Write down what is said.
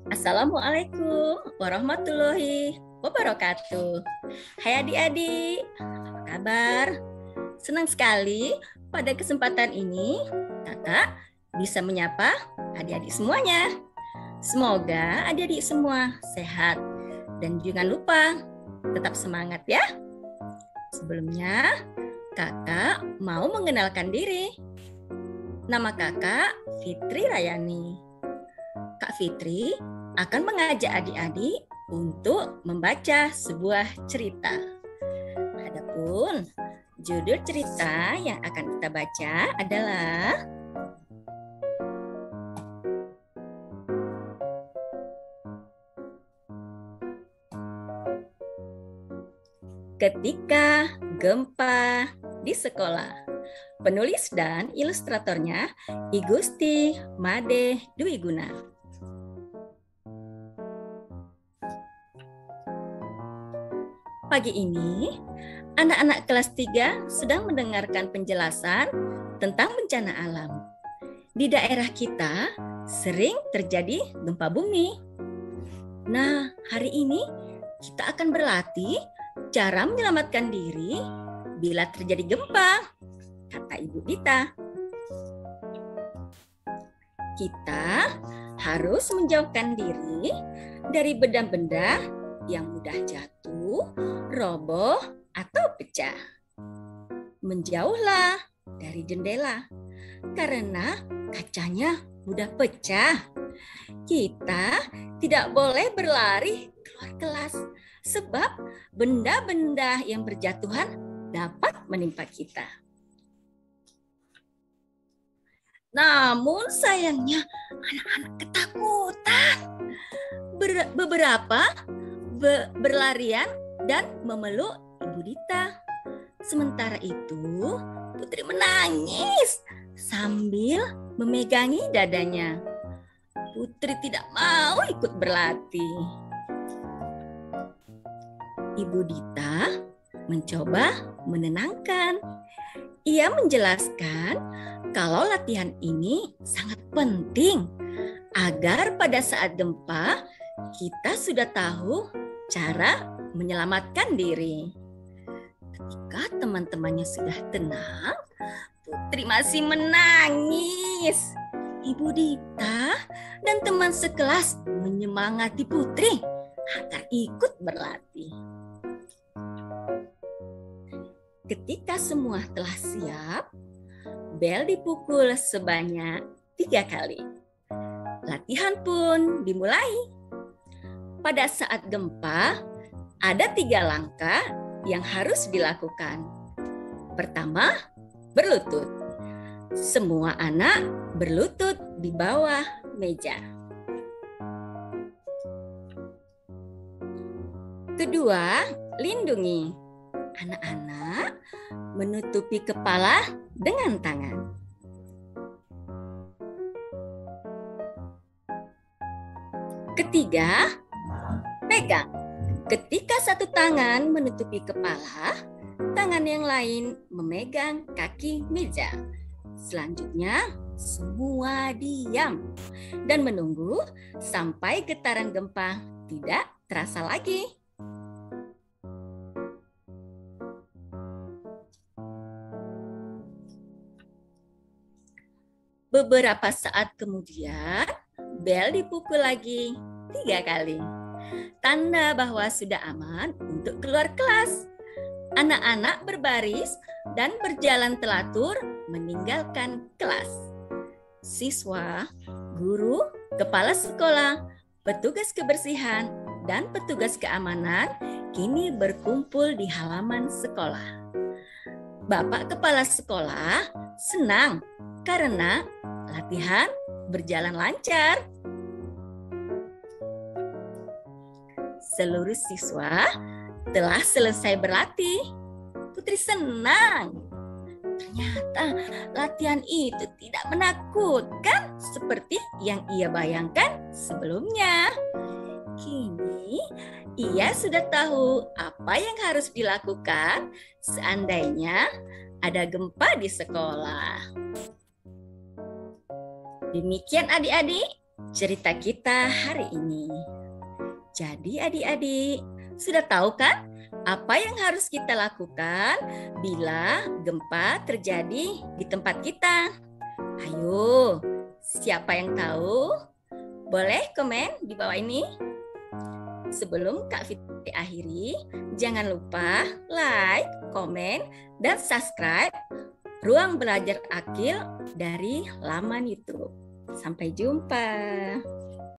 Assalamualaikum warahmatullahi wabarakatuh. Hai adik-adik, apa kabar? Senang sekali pada kesempatan ini kakak bisa menyapa adik-adik semuanya. Semoga adik-adik semua sehat dan jangan lupa tetap semangat ya. Sebelumnya kakak mau mengenalkan diri. Nama kakak Fitri Rayani. Kak Fitri akan mengajak adik-adik untuk membaca sebuah cerita. Adapun judul cerita yang akan kita baca adalah Ketika Gempa di Sekolah. Penulis dan ilustratornya I Gusti Made Dwiguna. Pagi ini, anak-anak kelas 3 sedang mendengarkan penjelasan tentang bencana alam. Di daerah kita sering terjadi gempa bumi. Nah, hari ini kita akan berlatih cara menyelamatkan diri bila terjadi gempa, kata Ibu Dita. Kita harus menjauhkan diri dari benda-benda yang mudah jatuh, roboh, atau pecah. Menjauhlah dari jendela karena kacanya mudah pecah. Kita tidak boleh berlari keluar kelas sebab benda-benda yang berjatuhan dapat menimpa kita. Namun sayangnya anak-anak ketakutan. Beberapa berlarian dan memeluk Ibu Dita. Sementara itu, Putri menangis sambil memegangi dadanya. Putri tidak mau ikut berlatih. Ibu Dita mencoba menenangkan. Ia menjelaskan kalau latihan ini sangat penting agar pada saat gempa kita sudah tahu cara menyelamatkan diri. Ketika teman-temannya sudah tenang, Putri masih menangis. Ibu Dita dan teman sekelas menyemangati Putri agar ikut berlatih. Ketika semua telah siap, bel dipukul sebanyak 3 kali. Latihan pun dimulai. Pada saat gempa, ada 3 langkah yang harus dilakukan. Pertama, berlutut. Semua anak berlutut di bawah meja. Kedua, lindungi. Anak-anak menutupi kepala dengan tangan. Ketiga, pegang. Ketika satu tangan menutupi kepala, tangan yang lain memegang kaki meja. Selanjutnya, semua diam dan menunggu sampai getaran gempa tidak terasa lagi. Beberapa saat kemudian, bel dipukul lagi 3 kali. Tanda bahwa sudah aman untuk keluar kelas. Anak-anak berbaris dan berjalan telatur meninggalkan kelas. Siswa, guru, kepala sekolah, petugas kebersihan, dan petugas keamanan kini berkumpul di halaman sekolah. Bapak kepala sekolah senang karena latihan berjalan lancar. Seluruh siswa telah selesai berlatih. Putri senang. Ternyata latihan itu tidak menakutkan seperti yang ia bayangkan sebelumnya. Kini ia sudah tahu apa yang harus dilakukan seandainya ada gempa di sekolah. Demikian adik-adik, cerita kita hari ini. Jadi adik-adik, sudah tahu kan apa yang harus kita lakukan bila gempa terjadi di tempat kita? Ayo, siapa yang tahu? Boleh komen di bawah ini. Sebelum Kak Fitri akhiri, jangan lupa like, komen, dan subscribe Ruang Belajar Akil dari laman YouTube. Sampai jumpa.